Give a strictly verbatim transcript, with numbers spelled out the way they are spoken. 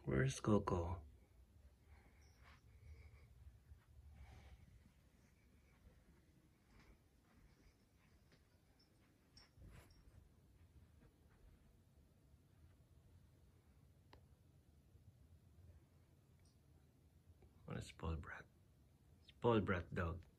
Where's Coco? What a spoiled brat. Spoiled brat dog.